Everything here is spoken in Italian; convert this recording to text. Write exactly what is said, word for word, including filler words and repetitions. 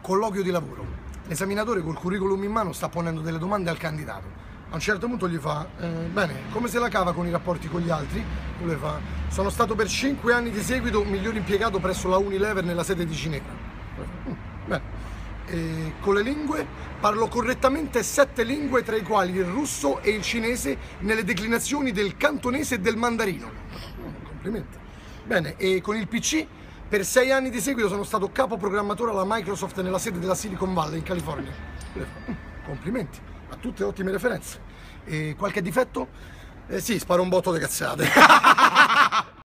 colloquio di lavoro. L'esaminatore col curriculum in mano sta ponendo delle domande al candidato. A un certo punto gli fa, eh, bene, come se la cava con i rapporti con gli altri? Lui le fa, sono stato per cinque anni di seguito miglior impiegato presso la Unilever nella sede di Ginevra. Mm, bene. E con le lingue parlo correttamente sette lingue, tra i quali il russo e il cinese nelle declinazioni del cantonese e del mandarino. Complimenti. Bene, e con il P C per sei anni di seguito sono stato capo programmatore alla Microsoft nella sede della Silicon Valley in California. Complimenti, ha tutte ottime referenze. E qualche difetto? Eh sì, sparo un botto di cazzate.